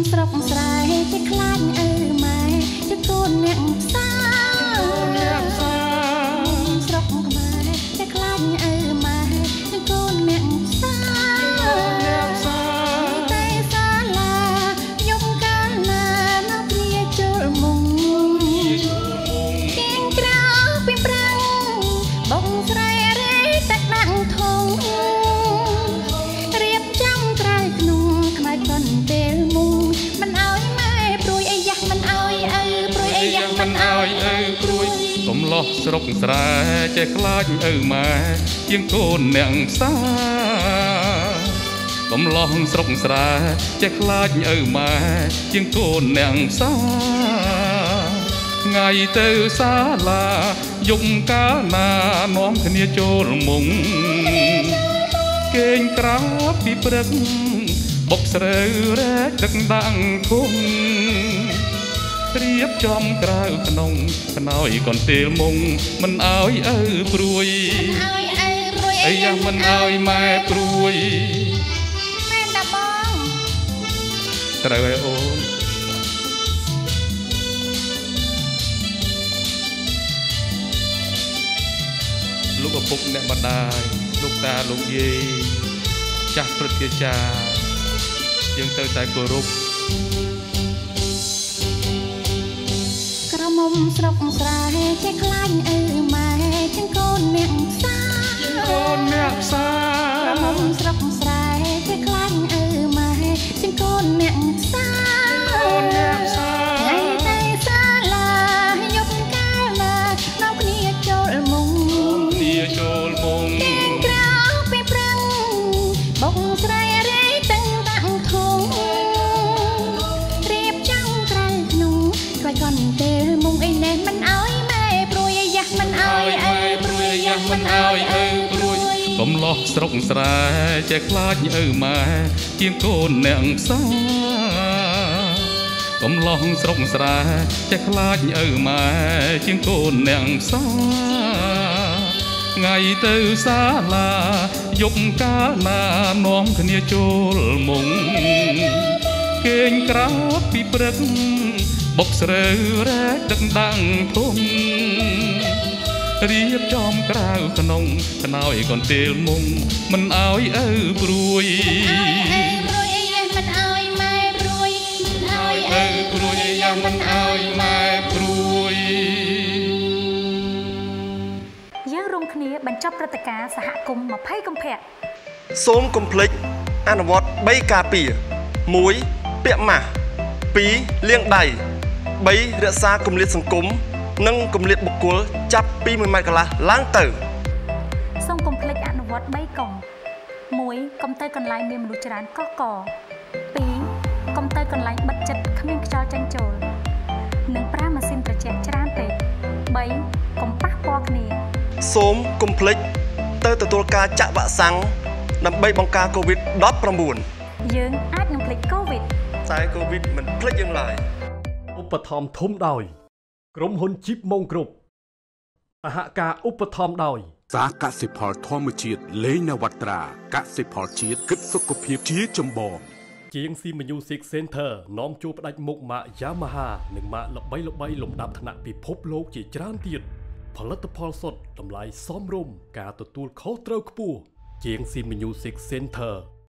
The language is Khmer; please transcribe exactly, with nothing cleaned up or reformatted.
ស្រុកស្រែជាខ្លាញ់អើម៉ែជាកូនអ្នកផ្សារស្រុកខ្មែរជាខ្លាញ់អើម៉ែជាកូនអ្នកផ្សារតែសាលាយំកាលណានៅគ្នាចូលមុងទៀងក្រៅពីប្រាំងបងស្រែរេតែដាក់ធំរៀបចំក្រៅក្នុងខ្មៅកុនពេលមុងមិនអើយម៉ែព្រួយអីយ៉ាស់មិនអើយអើព្រួយអីយ៉ាស់មិនអើយអើព្រួយកំឡោះស្រុកស្រែចេះខ្លាចអើម៉ែជាងកូនអ្នកផ្សារកំឡោះស្រុកស្រែចេះខ្លាចអើម៉ែជាងកូនអ្នកផ្សារថ្ងៃទៅសាលាយំកាលណានាំគ្នាចូលមុងគេងក្រោបពីព្រឹកបុកស្រូវរែកដឹកដាក់ធុងរៀបចំក្រៅក្នុងខ្នើយកន្ទេលមុងមិនអើយអើព្រួយមិនអើយអើព្រួយអីយ៉ាងមិនអើយម៉ែព្រួយម៉ែតាបងត្រូវហើយអូនលោកឪពុកអ្នកម្ដាយលោកតាលោកយាយចាស់ព្រឹទ្ធាចារ្យយើងទៅតែគោរពក្រមុំស្រុកស្រែចេះខ្លាញ់អើម៉ែជាងកូនអ្នកផ្សារកូនអ្នកផ្សារក្រមុំស្រុកស្រែចេះខ្លាញ់អើម៉ែជាងកូនអ្នកផ្សារកូនអ្នកផ្សារថ្ងៃតែសាលាយប់កាលណានាំគ្នាចូលមុងគ្នាចូលមុងទៀងក្រៅពីប្រាំងបងស្រែរេតឹងដាក់ធុងរៀបចំក្រៅក្នុងខ្វាយកន្ទេលមុងអីណែមិនអើយម៉ែព្រួយអាយ៉ាស់មិនអើយអើព្រួយអាយ៉ាស់មិនអើយអើព្រួយកំឡោះស្រុកស្រែចេះខ្លាចអើម៉ែជាងកូនអ្នកផ្សារកំឡោះស្រុកស្រែចេះខ្លាចអើម៉ែជាងកូនអ្នកផ្សារថ្ងៃទៅសាលាយប់កាលណានាំគ្នាចូលមុងគេងក្រោបពីព្រឹកបុកស្រូវរែកដឹកដាក់ធុងរៀបចំក្រៅក្នុងខ្នើយកន្ទេលមុងមិនអើយអើព្រួយព្រួយអីយ៉ាងមិនអើយម៉ែព្រួយមិនអើយអើព្រួយអីយ៉ាងមិនអើយម៉ែព្រួយយើងរួមគ្នាបញ្ចប់ព្រឹត្តិការណ៍សហគមន៍ម្ភៃកុម្ភៈសូមកុំភ្លេចអនុវត្តបីការពារមួយពាក់ម៉ាស់ពីរលាងដៃបីរក្សាគម្លាតសង្គមនិងគម្លាតបុគ្គលចាប់ពីមួយម៉ែត្រកន្លះឡើងទៅសូមកុំភ្លេចអនុវត្តបីកុំមួយកុំទៅកន្លែងមានមនុស្សច្រើនកកកពីរកុំទៅកន្លែងបិទជិតគ្មានខ្យល់ចេញចូលនិងប្រើម៉ាស៊ីនត្រជាក់ច្រើនពេកបីកុំប៉ះពាល់គ្នាសូមកុំភ្លេចទៅទទួលការចាក់វ៉ាក់សាំងដើម្បីបង្ការកូវីដ ដប់ប្រាំបួនយើងអាចនឹងភ្លេចកូវីដតែកូវីដមិនភ្លេចយើងឡើយឧបត្ថម្ភធំដោយក្រុមហ៊ុនជីបម៉ុងគ្រប់សហការឧបត្ថម្ភដោយសាកសិផលធម្មជាតិលេងនវត្រាកសិផលជាតិគិតសុខភាពជាចម្បងជាង ស៊ី Music Center នាំជួបផ្ដាច់មុខម៉ាក Yamaha និងម៉ាកល្បីល្បីលំដាប់ថ្នាក់ពិភពលោកជាច្រើនទៀតផលិតផលសុទ្ធតម្លៃសមរម្យការទទួលខុសត្រូវខ្ពស់ជាង ស៊ី Music Center